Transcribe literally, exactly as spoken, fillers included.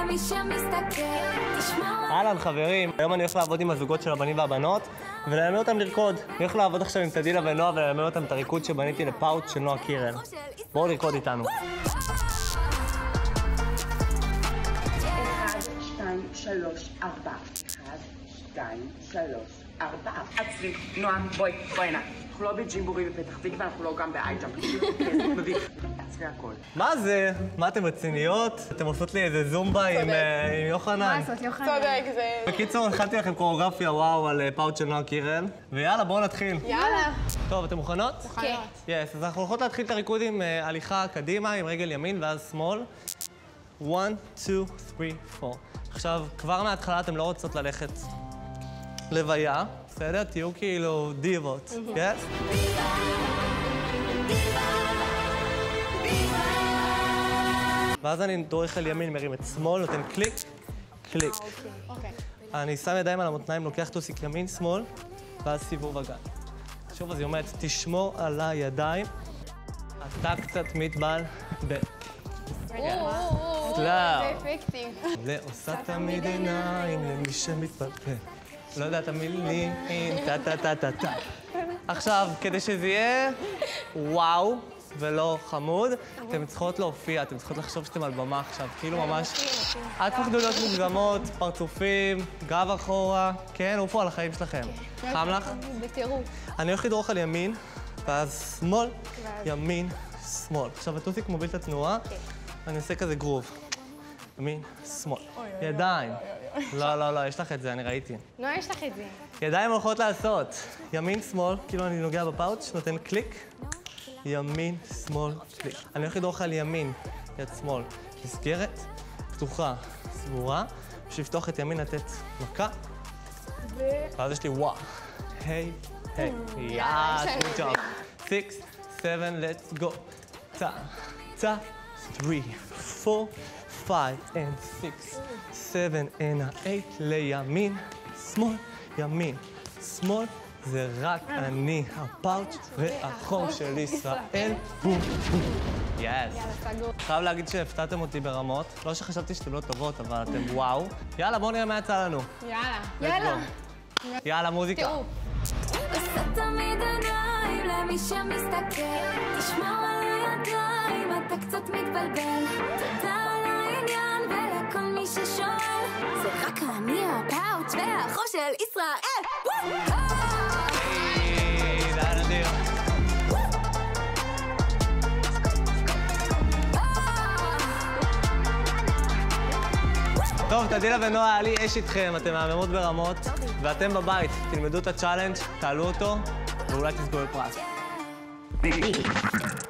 למי שמסתכל, תשמע. אהלן חברים, היום אני הולך לעבוד עם הזוגות של הבנים והבנות וללמד אותם לרקוד. אני הולך לעבוד עכשיו עם תדילה ונועה וללמד אותם את הריקוד שבניתי לפאוץ' של נועה קירל. בואו לרקוד איתנו. אחד, שתיים, שלוש, ארבע. אחד, שתיים, שלוש, ארבע. עצרי, נועה, בואי, בואי הנה. אנחנו לא בג'ימבורי בפתח תקווה, אנחנו לא גם באייג'אמפ. מביך. עצרי הכל. מה זה? מה אתם רציניות? אתם עושות לי איזה זומבה עם יוחנן. מה לעשות, יוחנן? צודק, זה... בקיצור, הכנתי לכם קוריאוגרפיה וואו על פאוץ' של נועה קירל. ויאללה, בואו נתחיל. יאללה. טוב, אתם מוכנות? כן. יס, אז אנחנו הולכות להתחיל את הריקוד עם הליכה קדימה, עם רגל ימין ואז שמאל. one, two, three, four. עכשיו, כבר מההתחלה אתם לא רוצות ללכת לוויה, בסדר? תהיו כאילו דיבות, יס? ואז אני דורך על ימין, מרים את שמאל, נותן קליק, קליק. אני שם ידיים על המותניים, לוקח טוסיק ימין, שמאל, ואז סיבוב אגן. שוב, אז היא אומרת, תשמור על הידיים, אתה קצת מתבל ב... זה אפקטי. זה עושה תמיד עיניים למי שמתבלבל. לא יודע את המילים, טה טה טה טה טה. עכשיו, כדי שזה יהיה וואו ולא חמוד, אתם צריכות להופיע, אתם צריכות לחשוב שאתם על במה עכשיו, כאילו ממש... אל תפחדו להיות מוגזמות, פרצופים, גב אחורה, כן, עופו על החיים שלכם. חם לך? בטירוף. אני הולך לדרוך על ימין, ואז שמאל, ימין, שמאל. עכשיו, הטוסיק מוביל את התנועה, אני עושה כזה גרוב. ימין, שמאל. ידיים. לא, לא, לא, יש לך את זה, אני ראיתי. נועה, יש לך את זה. ידיים הולכות לעשות. ימין, שמאל, כאילו אני נוגע בפאוץ', נותן קליק. ימין, שמאל, קליק. אני הולך לדרוך על ימין, יד שמאל. מסגרת, פתוחה, סגורה. בשביל לפתוח את ימין, לתת מכה. ואז יש לי וואו. היי, היי. יאס, good job. six, seven, let's go. טה, טה, three, four, five, and six, seven, and eight. לימין, שמאל, ימין, שמאל. זה רק אני, הפאוץ' והחום של ישראל. בום, בום. יס. חייב להגיד שהפתעתם אותי ברמות. לא שחשבתי שאתם לא טובות, אבל אתם וואו. יאללה, בואו נראה מה יצא לנו. יאללה. יאללה. יאללה, מוזיקה. עושה תמיד עיניים למי שמסתכל, תשמור על הידיים, אתה קצת מתבלבל. תודה על העניין ולכל מי ששואל, זה רק אני, הפאוץ' והחום של ישראל. טוב, תדילה ונועה, היה לי אש איתכם, אתם מהממות ברמות, ואתם בבית, תלמדו את הצ'אלנג', תעלו אותו, ואולי תסגרו פרס.